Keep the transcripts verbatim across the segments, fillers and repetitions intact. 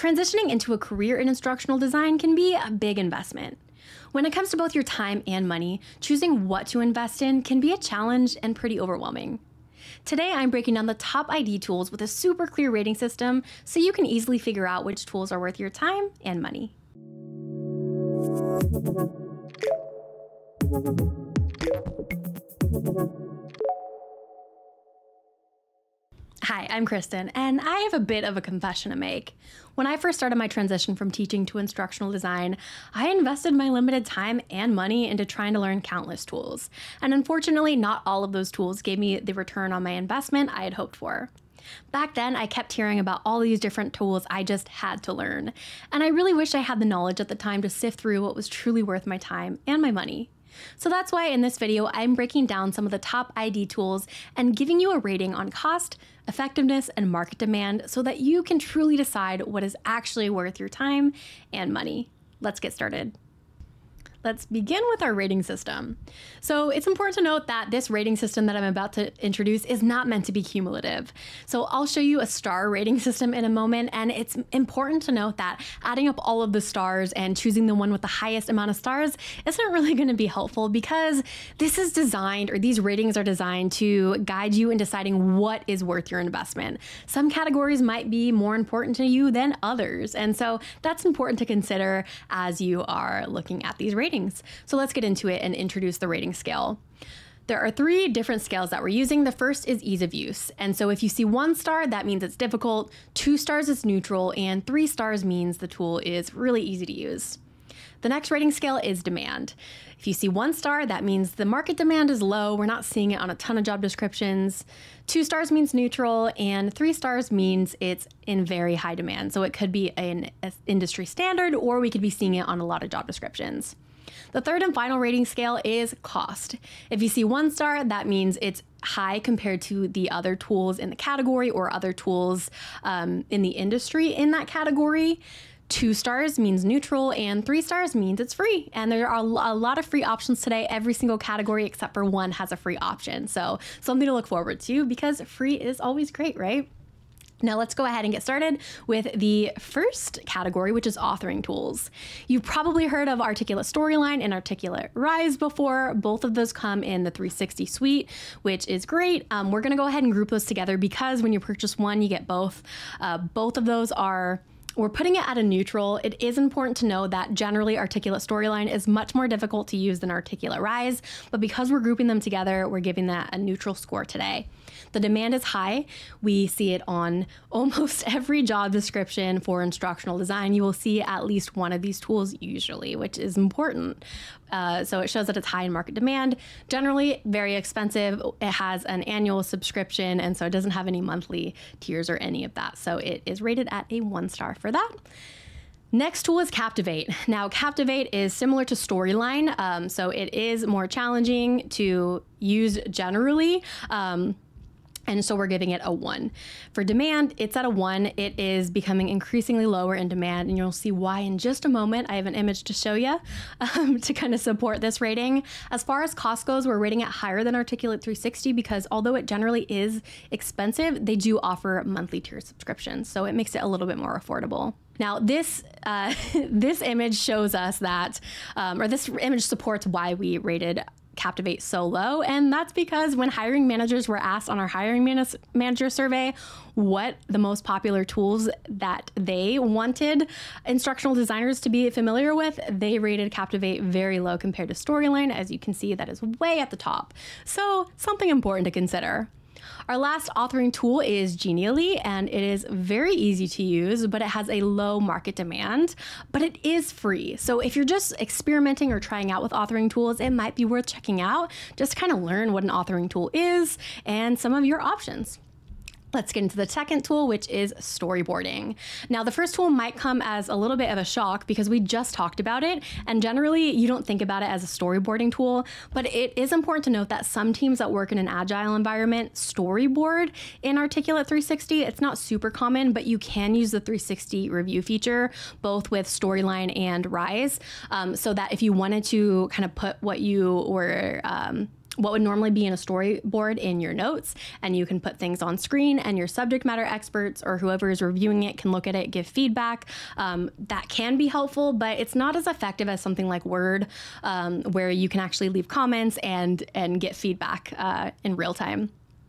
transitioning into a career in instructional design can be a big investment. When it comes to both your time and money, choosing what to invest in can be a challenge and pretty overwhelming. Today, I'm breaking down the top I D tools with a super clear rating system so you can easily figure out which tools are worth your time and money. Hi, I'm Kristin, and I have a bit of a confession to make. When I first started my transition from teaching to instructional design, I invested my limited time and money into trying to learn countless tools. And unfortunately, not all of those tools gave me the return on my investment I had hoped for. Back then, I kept hearing about all these different tools I just had to learn. And I really wish I had the knowledge at the time to sift through what was truly worth my time and my money. So that's why in this video, I'm breaking down some of the top I D tools and giving you a rating on cost, effectiveness, and market demand so that you can truly decide what is actually worth your time and money. Let's get started. Let's begin with our rating system. So it's important to note that this rating system that I'm about to introduce is not meant to be cumulative. So I'll show you a star rating system in a moment, and it's important to note that adding up all of the stars and choosing the one with the highest amount of stars isn't really going to be helpful because this is designed, or these ratings are designed to guide you in deciding what is worth your investment. Some categories might be more important to you than others, and so that's important to consider as you are looking at these ratings. So let's get into it and introduce the rating scale. There are three different scales that we're using. The first is ease of use. And so if you see one star, that means it's difficult, two stars is neutral, and three stars means the tool is really easy to use. The next rating scale is demand. If you see one star, that means the market demand is low. We're not seeing it on a ton of job descriptions. Two stars means neutral, and three stars means it's in very high demand. So it could be an industry standard, or we could be seeing it on a lot of job descriptions. The third and final rating scale is cost. If you see one star, that means it's high compared to the other tools in the category or other tools um, in the industry in that category. Two stars means neutral, and three stars means it's free. And there are a lot of free options today. Every single category except for one has a free option. So something to look forward to because free is always great, right? Now let's go ahead and get started with the first category, which is authoring tools. You've probably heard of Articulate Storyline and Articulate Rise before. Both of those come in the three sixty suite, which is great. Um, we're gonna go ahead and group those together because when you purchase one, you get both. Uh, both of those are We're putting it at a neutral. It is important to know that generally Articulate Storyline is much more difficult to use than Articulate Rise, but because we're grouping them together, we're giving that a neutral score today. The demand is high. We see it on almost every job description for instructional design. You will see at least one of these tools usually, which is important. Uh, so it shows that it's high in market demand. Generally very expensive. It has an annual subscription, and so it doesn't have any monthly tiers or any of that. So it is rated at a one star for that. Next tool is Captivate. Now, Captivate is similar to Storyline, um, so it is more challenging to use generally. Um, And so we're giving it a one. For demand, it's at a one. It is becoming increasingly lower in demand, and you'll see why in just a moment. I have an image to show you um, to kind of support this rating. As far as cost goes, we're rating it higher than Articulate three sixty because although it generally is expensive, they do offer monthly tier subscriptions, so it makes it a little bit more affordable. Now, this uh, this image shows us that, um, or this image supports why we rated Captivate so low, and that's because when hiring managers were asked on our hiring man manager survey what the most popular tools that they wanted instructional designers to be familiar with, they rated Captivate very low compared to Storyline. As you can see, that is way at the top. So something important to consider. Our last authoring tool is Genially, and it is very easy to use, but it has a low market demand, but it is free. So if you're just experimenting or trying out with authoring tools, it might be worth checking out just to kind of learn what an authoring tool is and some of your options. Let's get into the second tool, which is storyboarding. Now, the first tool might come as a little bit of a shock because we just talked about it, and generally you don't think about it as a storyboarding tool, but it is important to note that some teams that work in an agile environment storyboard in Articulate three sixty. It's not super common, but you can use the three sixty review feature, both with Storyline and Rise, um, so that if you wanted to kind of put what you were um, what would normally be in a storyboard in your notes, and you can put things on screen, and your subject matter experts or whoever is reviewing it can look at it, give feedback. Um, that can be helpful, but it's not as effective as something like Word, um, where you can actually leave comments and, and get feedback uh, in real time.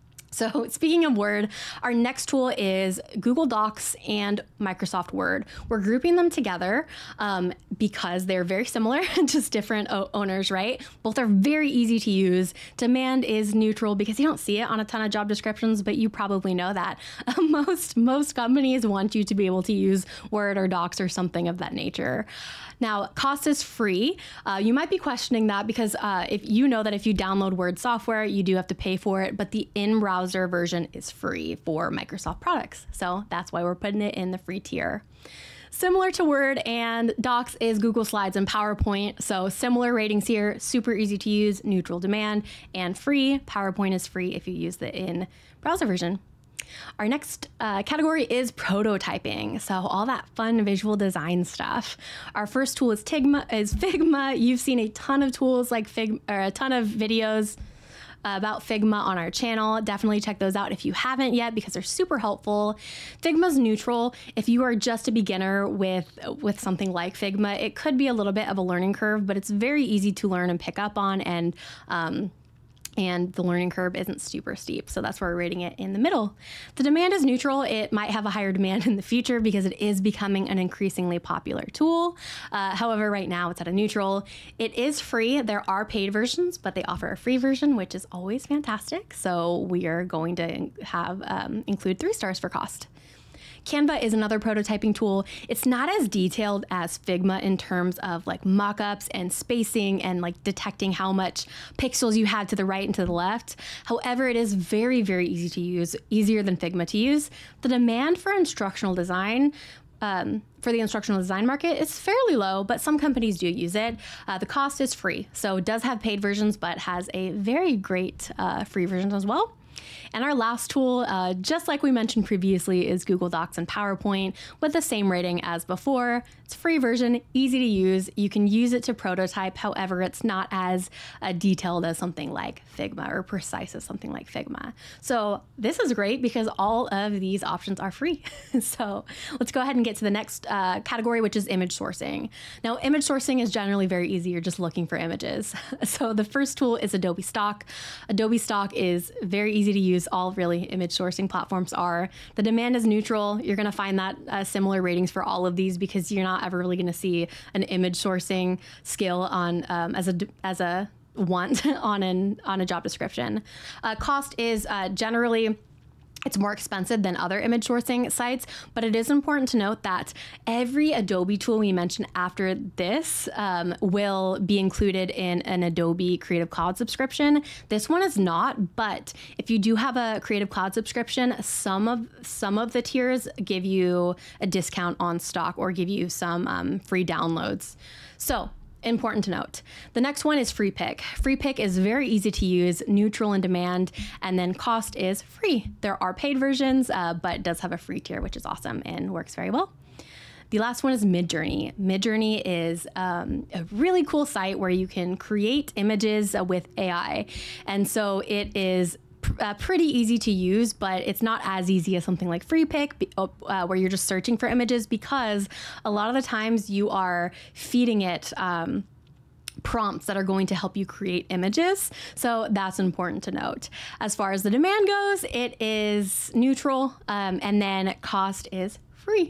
So speaking of Word, our next tool is Google Docs and Microsoft Word. We're grouping them together um, because they're very similar, just different owners, right? Both are very easy to use. Demand is neutral because you don't see it on a ton of job descriptions, but you probably know that. Uh, most, most companies want you to be able to use Word or Docs or something of that nature. Now, cost is free. Uh, you might be questioning that because uh, if you know that if you download Word software, you do have to pay for it, but the in-browser version is free for Microsoft products. So that's why we're putting it in the free tier. Similar to Word and Docs is Google Slides and PowerPoint. So similar ratings here, super easy to use, neutral demand, and free. PowerPoint is free if you use the in-browser version. Our next uh, category is prototyping. So all that fun visual design stuff. Our first tool is Figma. Is Figma. You've seen a ton of tools like Fig, or a ton of videos about Figma on our channel. Definitely check those out if you haven't yet because they're super helpful. Figma's neutral. If you are just a beginner with, with something like Figma, it could be a little bit of a learning curve, but it's very easy to learn and pick up on, and um, and the learning curve isn't super steep. So that's where we're rating it in the middle. The demand is neutral. It might have a higher demand in the future because it is becoming an increasingly popular tool. Uh, however, right now it's at a neutral. It is free. There are paid versions, but they offer a free version, which is always fantastic. So we are going to have um, include three stars for cost. Canva is another prototyping tool. It's not as detailed as Figma in terms of like mockups and spacing and like detecting how much pixels you have to the right and to the left. However, it is very, very easy to use, easier than Figma to use. The demand for instructional design Um, for the instructional design market is fairly low, but some companies do use it. Uh, the cost is free, so it does have paid versions, but has a very great uh, free version as well. And our last tool, uh, just like we mentioned previously, is Google Docs and PowerPoint with the same rating as before. It's a free version, easy to use. You can use it to prototype. However, it's not as uh, detailed as something like Figma or precise as something like Figma. So this is great because all of these options are free. So let's go ahead and get to the next uh, category, which is image sourcing. Now, image sourcing is generally very easy. You're just looking for images. So the first tool is Adobe Stock. Adobe Stock is very easy to use. All really image sourcing platforms are. The demand is neutral. You're going to find that uh, similar ratings for all of these because you're not ever really going to see an image sourcing skill on um, as a as a want on an on a job description. Uh, cost is uh, generally It's more expensive than other image sourcing sites, but it is important to note that every Adobe tool we mention after this um, will be included in an Adobe Creative Cloud subscription. This one is not, but if you do have a Creative Cloud subscription, some of some of the tiers give you a discount on stock or give you some um, free downloads. So, important to note. The next one is Free Pick. Free Pick is very easy to use, neutral in demand, and then cost is free. There are paid versions, uh, but it does have a free tier, which is awesome and works very well. The last one is Midjourney. Midjourney is um, a really cool site where you can create images uh, with A I. And so it is Uh, pretty easy to use, but it's not as easy as something like Free Pick, uh, where you're just searching for images, because a lot of the times you are feeding it um, prompts that are going to help you create images. So that's important to note. As far as the demand goes, it is neutral, um, and then cost is free.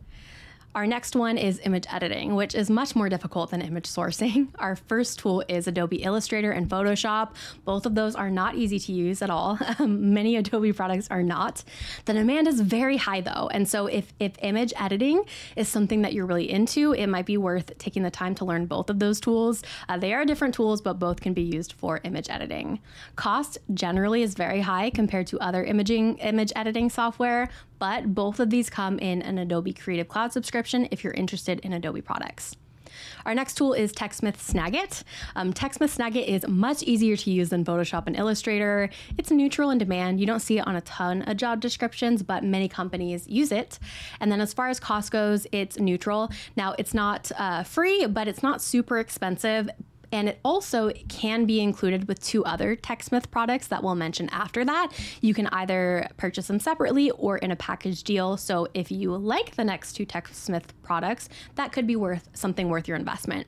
Our next one is image editing, which is much more difficult than image sourcing. Our first tool is Adobe Illustrator and Photoshop. Both of those are not easy to use at all. Um, many Adobe products are not. The demand is very high though, and so if, if image editing is something that you're really into, it might be worth taking the time to learn both of those tools. Uh, they are different tools, but both can be used for image editing. Cost generally is very high compared to other imaging image editing software, but both of these come in an Adobe Creative Cloud subscription if you're interested in Adobe products. Our next tool is TechSmith Snagit. Um, TechSmith Snagit is much easier to use than Photoshop and Illustrator. It's neutral in demand. You don't see it on a ton of job descriptions, but many companies use it. And then as far as cost goes, it's neutral. Now, it's not uh, free, but it's not super expensive. and it also can be included with two other TechSmith products that we'll mention after that. You can either purchase them separately or in a package deal. So if you like the next two TechSmith products, that could be worth something worth your investment.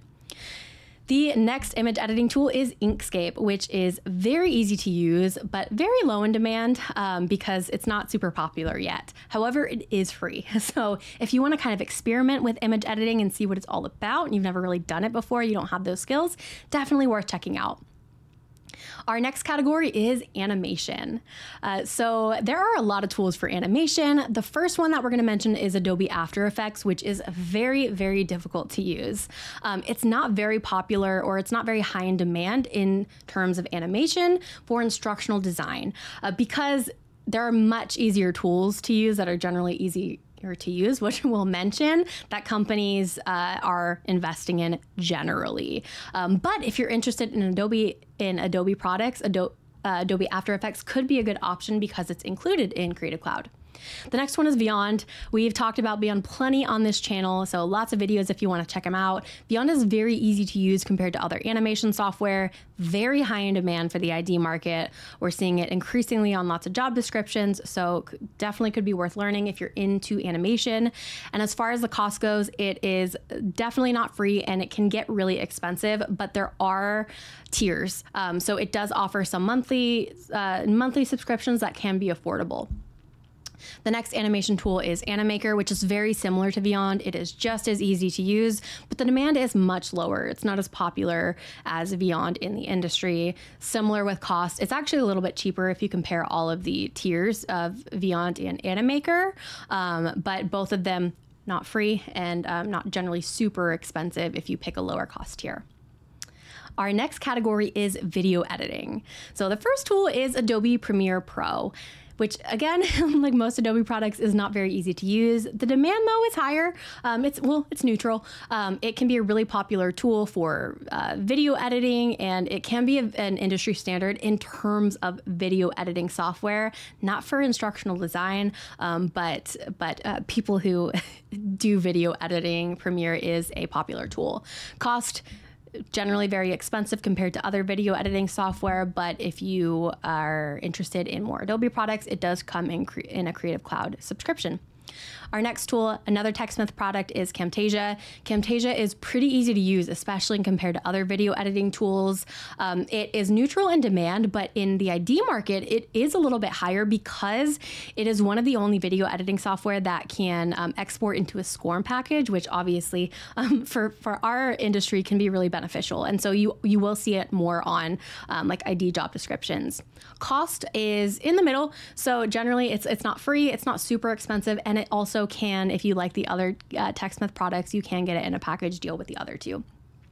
The next image editing tool is Inkscape, which is very easy to use, but very low in demand um, because it's not super popular yet. However, it is free. So if you want to kind of experiment with image editing and see what it's all about, and you've never really done it before, you don't have those skills, definitely worth checking out. Our next category is animation. Uh, so there are a lot of tools for animation. The first one that we're going to mention is Adobe After Effects, which is very, very difficult to use. Um, it's not very popular, or it's not very high in demand in terms of animation for instructional design uh, because there are much easier tools to use that are generally easy to use, which we'll mention that companies uh, are investing in generally. Um, but if you're interested in Adobe in Adobe products, Adobe, uh, Adobe After Effects could be a good option because it's included in Creative Cloud. The next one is Beyond. We've talked about Beyond plenty on this channel, so lots of videos if you want to check them out. Beyond is very easy to use compared to other animation software, very high in demand for the I D market. We're seeing it increasingly on lots of job descriptions, so definitely could be worth learning if you're into animation. And as far as the cost goes, it is definitely not free and it can get really expensive, but there are tiers. Um, so it does offer some monthly, uh, monthly subscriptions that can be affordable. The next animation tool is Animaker, which is very similar to Beyond. It is just as easy to use, but the demand is much lower. It's not as popular as Beyond in the industry. Similar with cost. It's actually a little bit cheaper if you compare all of the tiers of Beyond and Animaker, um, but both of them not free and um, not generally super expensive if you pick a lower cost tier. Our next category is video editing. So the first tool is Adobe Premiere Pro, which again, like most Adobe products, is not very easy to use. The demand though is higher. Um, it's well, it's neutral. Um, it can be a really popular tool for uh, video editing, and it can be a, an industry standard in terms of video editing software, not for instructional design, um, but but uh, people who do video editing. Premiere is a popular tool. Cost generally very expensive compared to other video editing software, but if you are interested in more Adobe products, it does come in, cre in a Creative Cloud subscription. Our next tool, another TechSmith product, is Camtasia. Camtasia is pretty easy to use, especially compared to other video editing tools. Um, it is neutral in demand, but in the I D market, it is a little bit higher because it is one of the only video editing software that can um, export into a SCORM package, which obviously um, for, for our industry can be really beneficial. And so you, you will see it more on um, like I D job descriptions. Cost is in the middle. So generally it's, it's not free, it's not super expensive, and it also can, if you like the other uh, TechSmith products, you can get it in a package deal with the other two.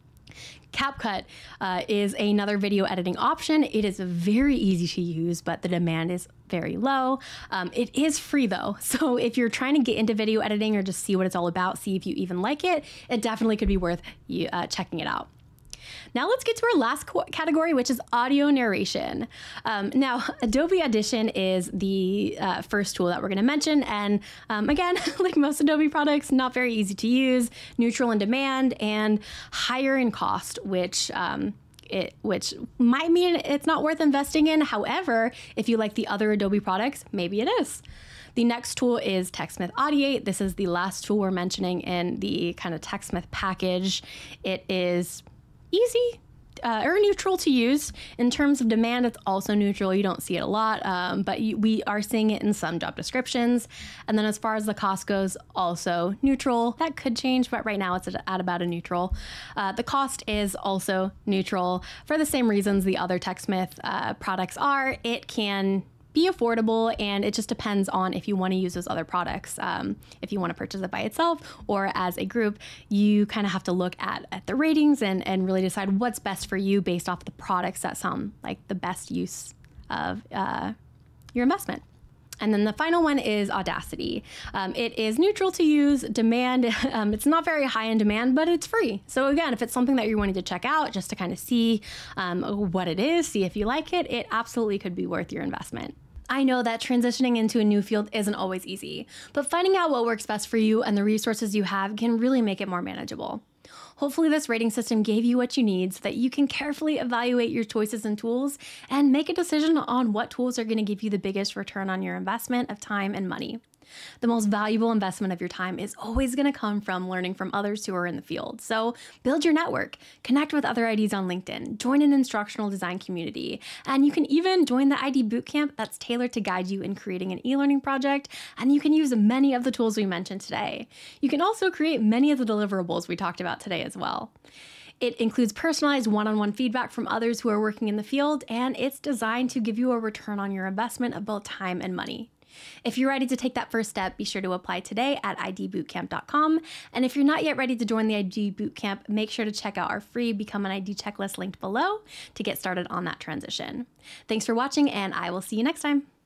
CapCut uh, is another video editing option. It is very easy to use, but the demand is very low. Um, it is free though. So if you're trying to get into video editing or just see what it's all about, see if you even like it, it definitely could be worth you uh, checking it out. Now let's get to our last category, which is audio narration. Um, now, Adobe Audition is the uh, first tool that we're going to mention. And um, again, like most Adobe products, not very easy to use, neutral in demand, and higher in cost, which um, It, which might mean it's not worth investing in. However, if you like the other Adobe products, maybe it is. The next tool is TechSmith Audiate. This is the last tool we're mentioning in the kind of TechSmith package. It is easy uh, or neutral to use. In terms of demand, it's also neutral. You don't see it a lot, um, but you, we are seeing it in some job descriptions. And then as far as the cost goes, also neutral. That could change, but right now it's at, at about a neutral. Uh, the cost is also neutral for the same reasons the other TechSmith uh, products are. It can be affordable, and it just depends on if you want to use those other products. Um, if you want to purchase it by itself or as a group, you kind of have to look at, at the ratings and, and really decide what's best for you based off the products that sound like the best use of uh, your investment. And then the final one is Audacity. Um, it is neutral to use, demand, um, it's not very high in demand, but it's free. So again, if it's something that you're wanting to check out just to kind of see um, what it is, see if you like it, it absolutely could be worth your investment. I know that transitioning into a new field isn't always easy, but finding out what works best for you and the resources you have can really make it more manageable. Hopefully this rating system gave you what you need so that you can carefully evaluate your choices and tools and make a decision on what tools are going to give you the biggest return on your investment of time and money. The most valuable investment of your time is always going to come from learning from others who are in the field. So build your network, connect with other I Ds on LinkedIn, join an instructional design community, and you can even join the I D bootcamp that's tailored to guide you in creating an e-learning project, and you can use many of the tools we mentioned today. You can also create many of the deliverables we talked about today as well. It includes personalized one-on-one feedback from others who are working in the field, and it's designed to give you a return on your investment of both time and money. If you're ready to take that first step, be sure to apply today at I D bootcamp dot com. And if you're not yet ready to join the I D Bootcamp, make sure to check out our free Become an I D checklist linked below to get started on that transition. Thanks for watching, and I will see you next time.